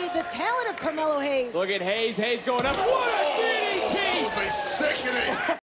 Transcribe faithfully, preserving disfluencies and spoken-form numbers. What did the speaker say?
the talent of Carmelo Hayes. Look at Hayes. Hayes going up. What a D D T! That was a sickening.